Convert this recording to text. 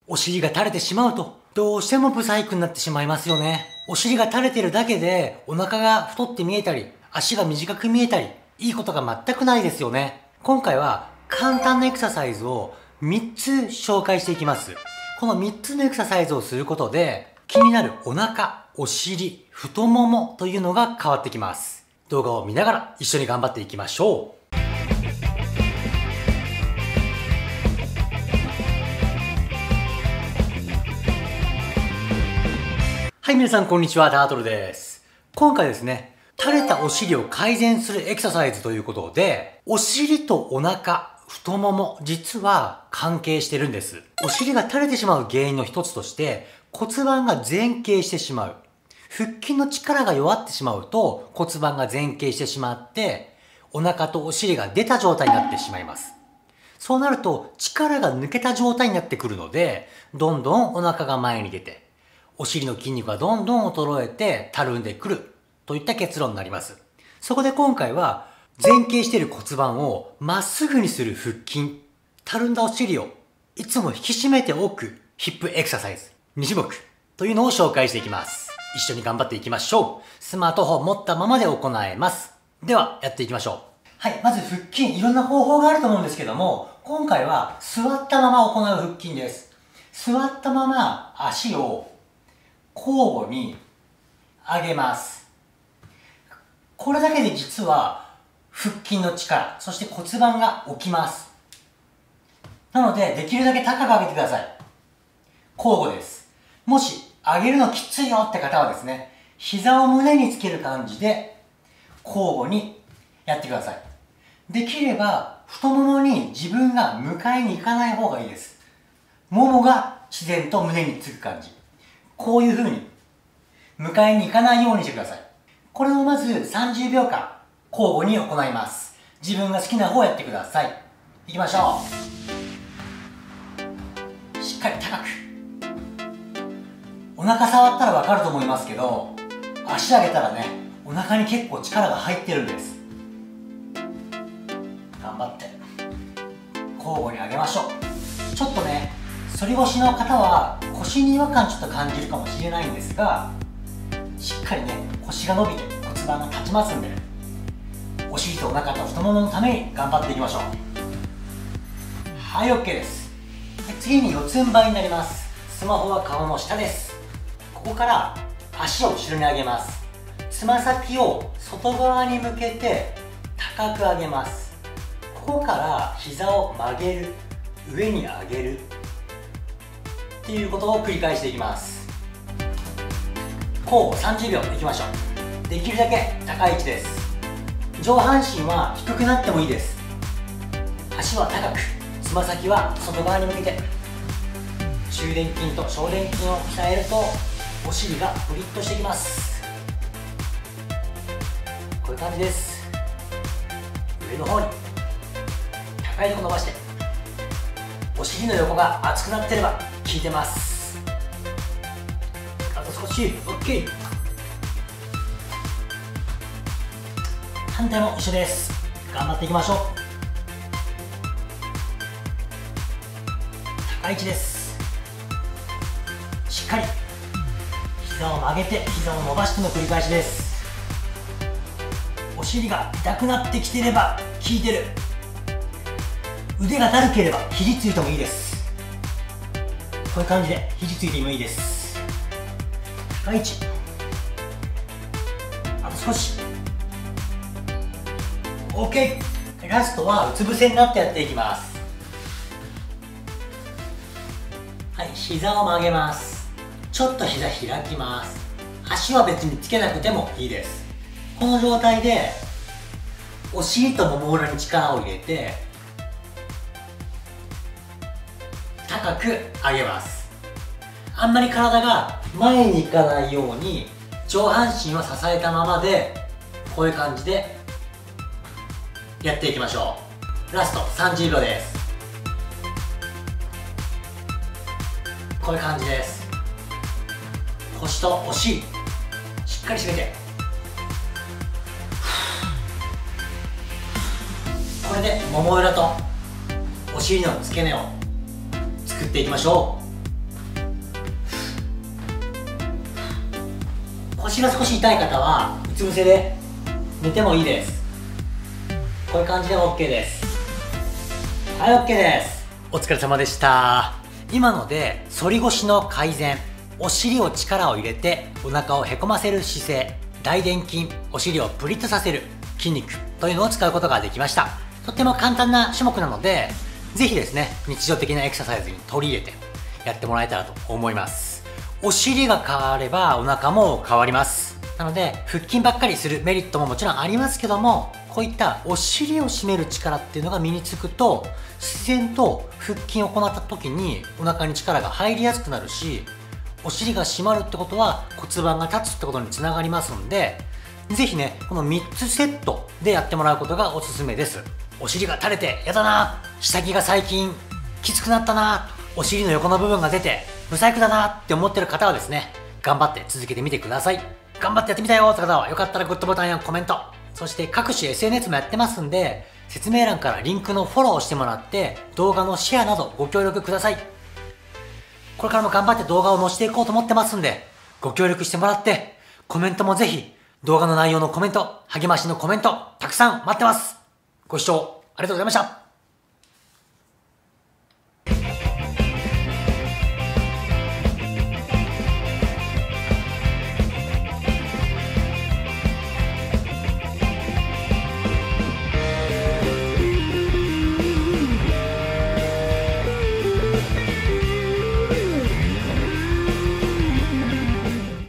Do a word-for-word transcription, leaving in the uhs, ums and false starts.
お尻が垂れてしまうと、どうしてもブサイクになってしまいますよね。お尻が垂れてるだけで、お腹が太って見えたり、足が短く見えたり、いいことが全くないですよね。今回は簡単なエクササイズをみっつ紹介していきます。このみっつのエクササイズをすることで、気になるお腹、お尻、太ももというのが変わってきます。動画を見ながら一緒に頑張っていきましょう。はい、皆さんこんにちは、タートルです。今回ですね、垂れたお尻を改善するエクササイズということで、お尻とお腹、太もも、実は関係してるんです。お尻が垂れてしまう原因の一つとして、骨盤が前傾してしまう。腹筋の力が弱ってしまうと骨盤が前傾してしまって、お腹とお尻が出た状態になってしまいます。そうなると力が抜けた状態になってくるので、どんどんお腹が前に出て、お尻の筋肉がどんどん衰えてたるんでくるといった結論になります。そこで今回は前傾している骨盤をまっすぐにする腹筋、たるんだお尻をいつも引き締めておくヒップエクササイズに種目というのを紹介していきます。一緒に頑張っていきましょう。スマートフォン持ったままで行えます。ではやっていきましょう。はい、まず腹筋、いろんな方法があると思うんですけども、今回は座ったまま行う腹筋です。座ったまま足を交互に上げます。これだけで実は腹筋の力、そして骨盤が起きます。なので、できるだけ高く上げてください。交互です。もし上げるのきついよって方はですね、膝を胸につける感じで交互にやってください。できれば太ももに自分が迎えに行かない方がいいです。ももが自然と胸につく感じ。こういう風に迎えに行かないようにしてください。これをまずさんじゅうびょうかん交互に行います。自分が好きな方をやってください。いきましょう。しっかり高く。お腹触ったらわかると思いますけど、足上げたらね、お腹に結構力が入ってるんです。頑張って交互に上げましょう。ちょっとね、反り腰の方は腰に違和感ちょっと感じるかもしれないんですが、しっかりね、腰が伸びて骨盤が立ちますんで、お尻とお腹と太もものために頑張っていきましょう。はい、 OK です。次に四つん這いになります。スマホは顔の下です。ここから足を後ろに上げます。つま先を外側に向けて高く上げます。ここから膝を曲げる、上に上げるっていうことを繰り返していきます。交互さんじゅうびょういきましょう。できるだけ高い位置です。上半身は低くなってもいいです。足は高く、つま先は外側に向けて、中殿筋と小殿筋を鍛えるとお尻がプリッとしてきます。こういう感じです。上の方に高いとこ伸ばして、お尻の横が熱くなってれば効いてます。あと少し。 OK。 反対も一緒です。頑張っていきましょう。高い位置です。しっかり膝を曲げて膝を伸ばしての繰り返しです。お尻が痛くなってきていれば効いてる。腕がだるければ肘ついてもいいです。こういう感じで肘ついてもいいです。高い位置。あと少し。 OK。 ラストはうつ伏せになってやっていきます。はい、膝を曲げます。ちょっと膝開きます。足は別につけなくてもいいです。この状態でお尻ともも裏に力を入れて高く上げます。あんまり体が前に行かないように上半身を支えたままで、こういう感じでやっていきましょう。ラストさんじゅうびょうです。こういう感じです。腰とお尻しっかり締めて、これでもも裏とお尻の付け根を作っていきましょう。 腰が少し痛い方はうつ伏せで寝てもいいです。こういう感じでも OK です。はい、 OK です。お疲れ様でした。今ので反り腰の改善、お尻を力を入れてお腹をへこませる姿勢、大臀筋、お尻をプリッとさせる筋肉というのを使うことができました。とっても簡単な種目なので、ぜひですね、日常的なエクササイズに取り入れてやってもらえたらと思います。お尻が変わればお腹も変わります。なので、腹筋ばっかりするメリットももちろんありますけども、こういったお尻を締める力っていうのが身につくと、自然と腹筋を行った時にお腹に力が入りやすくなるし、お尻が締まるってことは骨盤が立つってことにつながりますんで、ぜひね、このみっつセットでやってもらうことがおすすめです。お尻が垂れてやだな、下着が最近きつくなったな、お尻の横の部分が出て不細工だなって思ってる方はですね、頑張って続けてみてください。頑張ってやってみたよって方はよかったらグッドボタンやコメント、そして各種 エスエヌエス もやってますんで、説明欄からリンクのフォローをしてもらって動画のシェアなどご協力ください。これからも頑張って動画を載せていこうと思ってますんで、ご協力してもらって、コメントもぜひ、動画の内容のコメント、励ましのコメント、たくさん待ってます。ご視聴ありがとうございました。